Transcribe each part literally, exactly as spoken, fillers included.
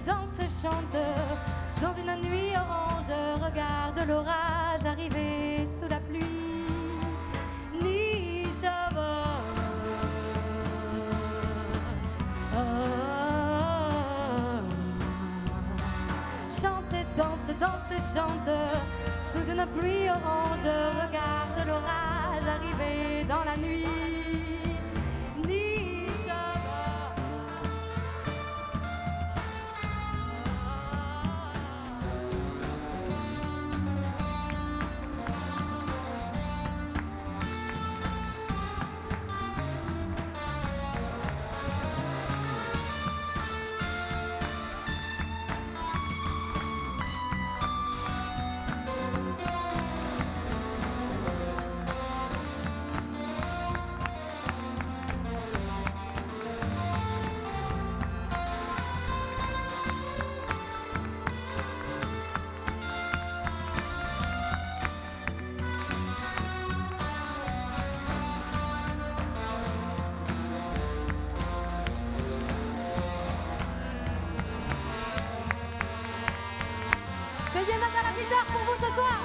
danse, chante. Dans une nuit orange, regarde l'orage arriver sous la pluie. Ni cheveux. Chante, danse, danse, chante. Sous une pluie orange, regarde l'orage arriver dans la nuit. C'est Yémen à la guitare pour vous ce soir.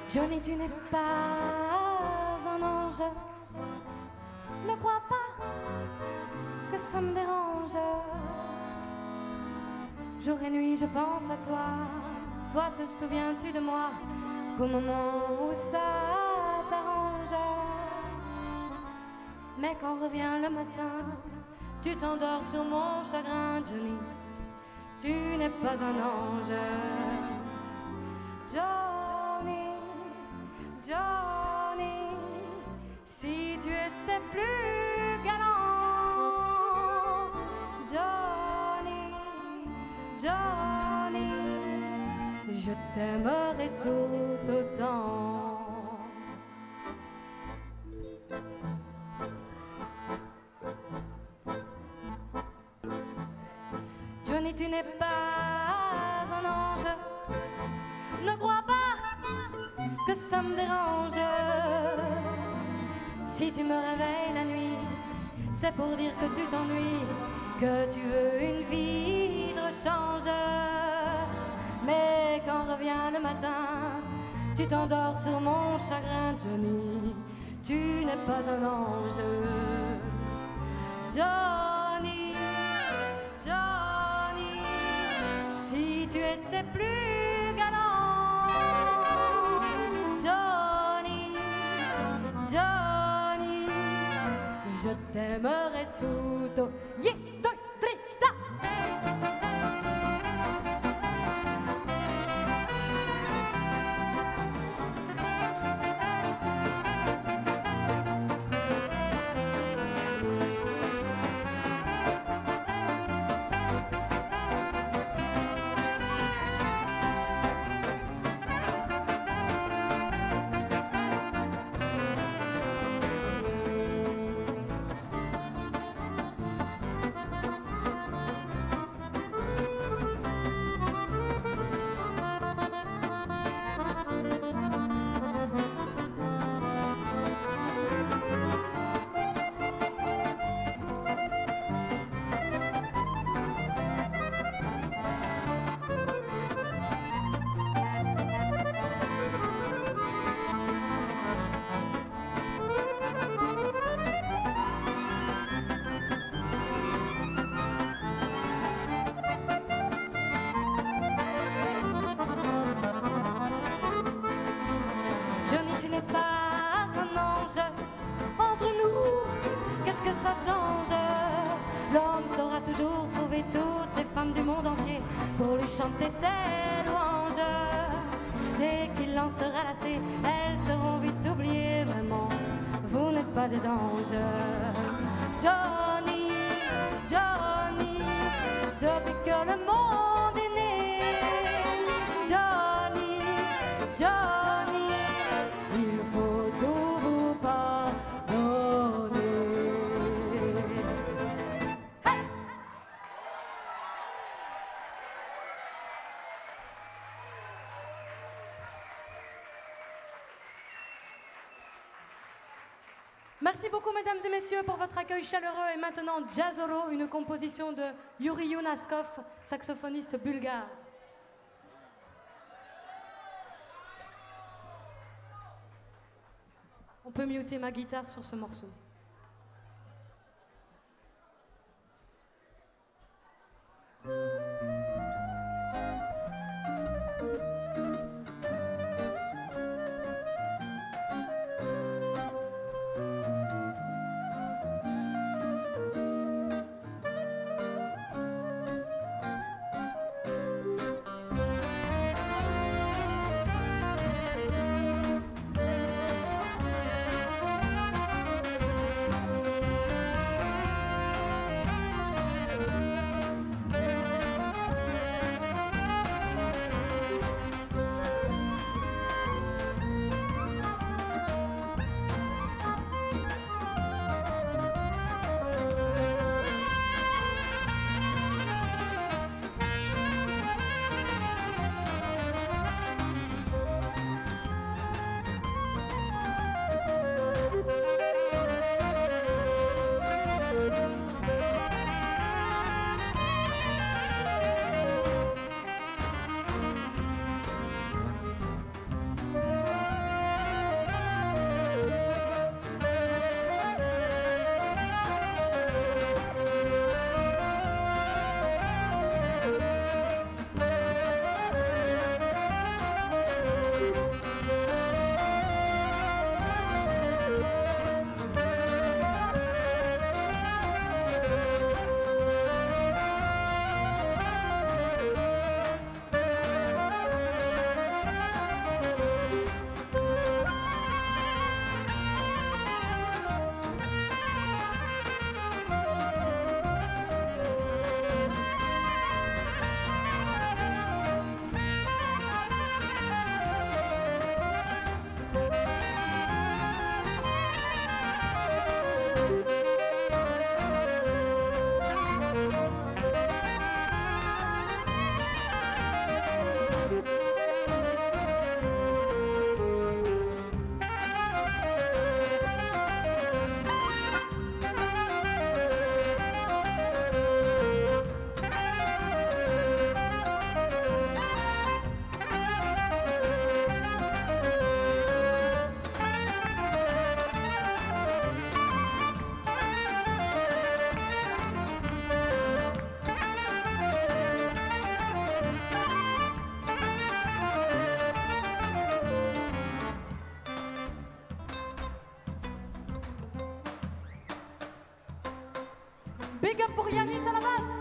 Johnny, tu n'es pas un ange. Ne crois pas que ça me dérange. Jour et nuit, je pense à toi. Toi, te souviens-tu de moi qu'au moment où ça t'arrange? Mais quand revient le matin, tu t'endors sur mon chagrin, Johnny. Tu n'es pas un ange. Johnny, Johnny, si tu étais plus galant. Johnny, Johnny, je t'aimerais tout autant. Johnny, tu n'es pas un ange. Ne crois pas que ça me dérange. Si tu me réveilles la nuit, c'est pour dire que tu t'ennuies, que tu veux une vie de rechange. Mais quand revient le matin, tu t'endors sur mon chagrin, Johnny. Tu n'es pas un ange. Johnny, Johnny, si tu étais plus galant. Johnny, Johnny, je t'aimerais tout au... Yeah, deux, trois, stop. Chanter ses louanges. Dès qu'il en sera lassé, elles seront vite oubliées. Vraiment, vous n'êtes pas des anges. Johnny, Johnny, depuis que le monde est né. Johnny, Johnny, il faut tout vous pardonner. Hey! Merci beaucoup, mesdames et messieurs, pour votre accueil chaleureux. Et maintenant, Jazzolo, une composition de Yuri Yunaskov, saxophoniste bulgare. On peut muter ma guitare sur ce morceau. Big up pour Yanis à la basse.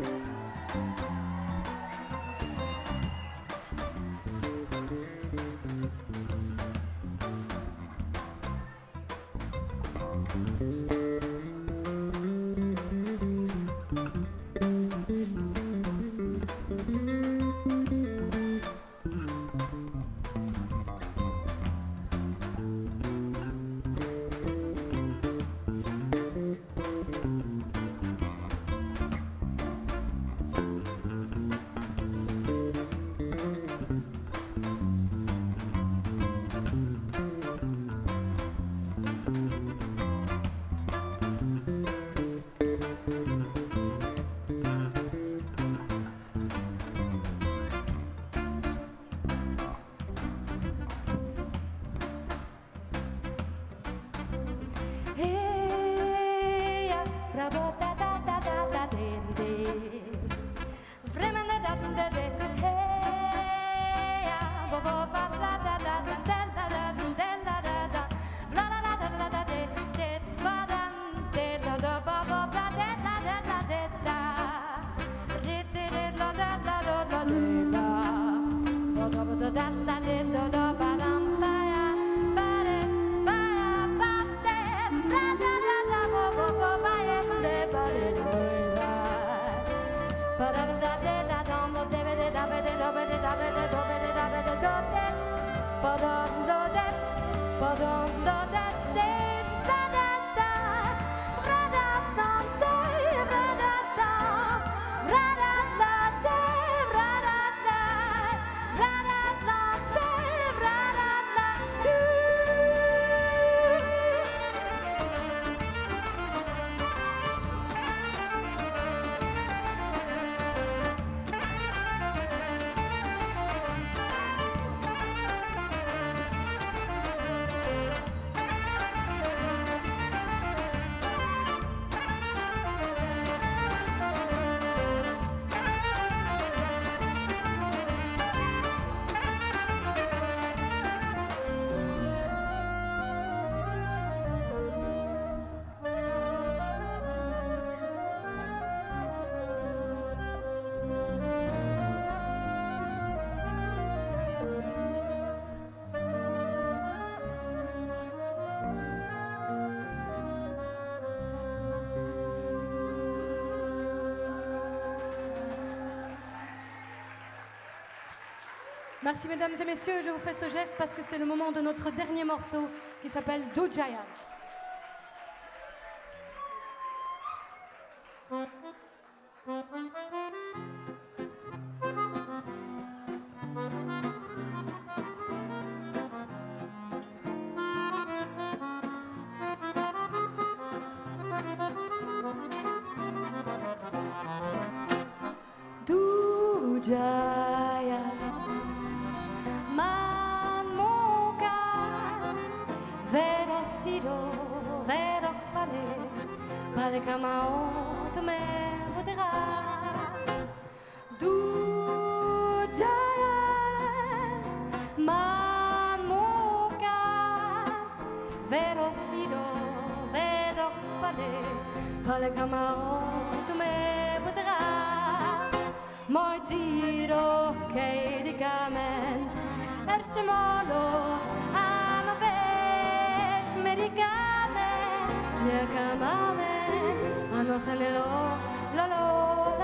Merci mesdames et messieurs, je vous fais ce geste parce que c'est le moment de notre dernier morceau qui s'appelle Dujaya. Dujaya Mamuka Vero Siro Vero Pale Pale Kamao Tome Vodera Dujaya Mamuka Vero Siro Vero Pale Pale Kamao Tome Vodera Moi tiro che di camen Erte molo Ano vesh medicame Mia camame Ano sanelo Lolo